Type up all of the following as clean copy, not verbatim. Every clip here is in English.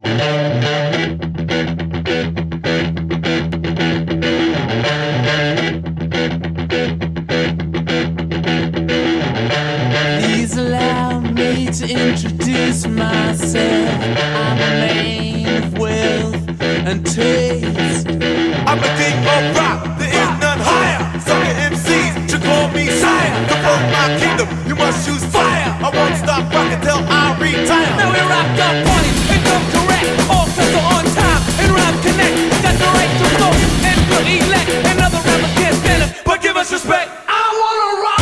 Please allow me to introduce myself. I'm a man of wealth and taste. I'm a king of rock, there is none higher. Sucker MCs should call me sire. To promote my kingdom, you must choose fire. I won't stop rocking till I retire. Now we rock the party and come correct. All sets are on time and rhyme connect. Got the right to vote and we'll elect. And other rappers can't stand it, but give us respect. I wanna rock.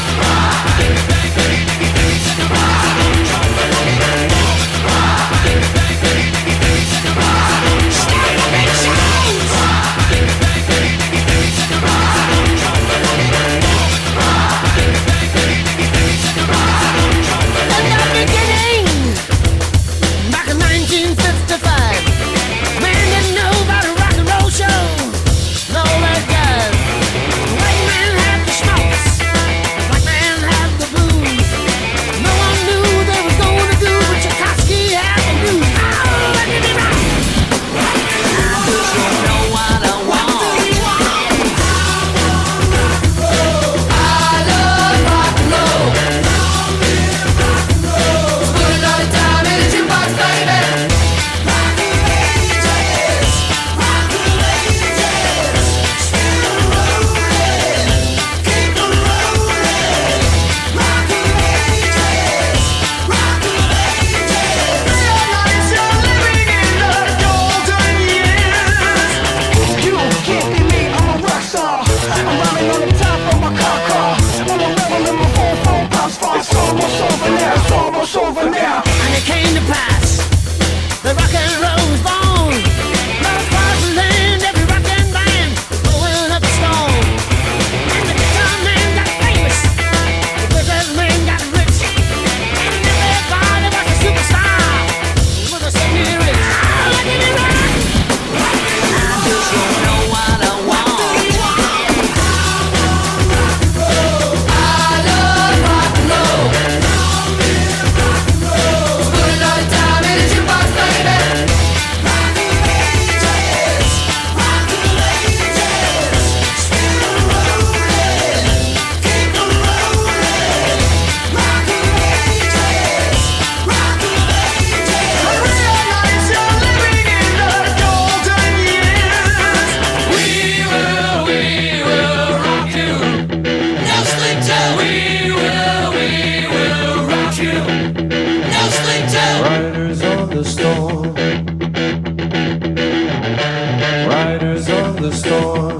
Riders on the storm.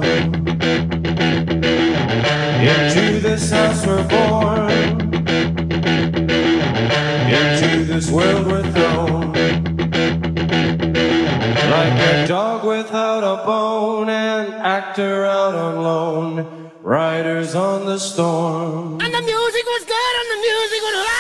Into this house we're born. Into this world we're thrown. Like a dog without a bone, an actor out on loan. Riders on the storm. And the music was good and the music was loud.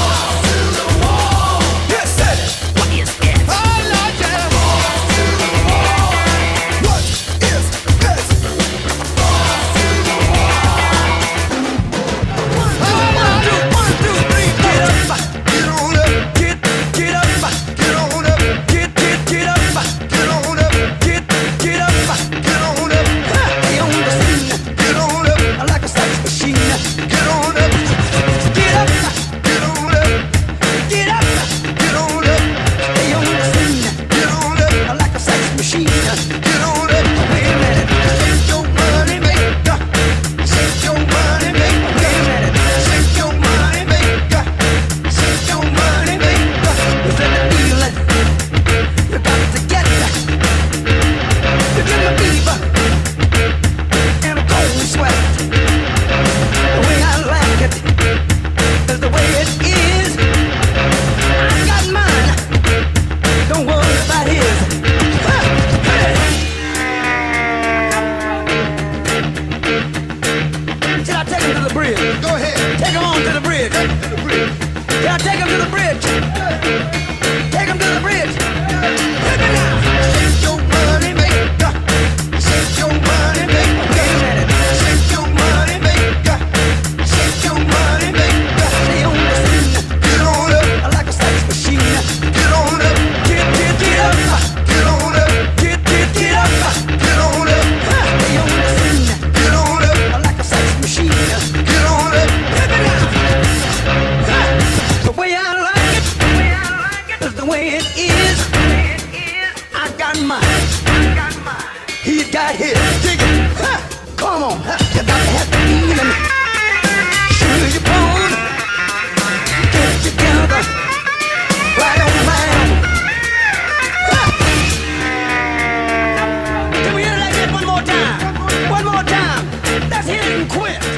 What is it? Oh, Lord, yeah. bridge. Go ahead. Take him on to the bridge. Yeah, take him to the bridge. Take him to the bridge. Hit me now. Shake your money maker. Shake your money maker. Shake your money maker. Shake your money maker. Stay on the scene. Get on up. Like a sex machine. Get on up. Get up. Get on up. Get up. Get on up. Stay on the scene. Get on up. Like a sex machine. Get on up. Hit me now. The way I like it is the way it is. I got mine. He's got his. Dig it. Come on, you got to have the feeling. Sure your bone. Get it together. Right on, right on. Can we hear it like that one more time? One more time. Let's hit it and quit.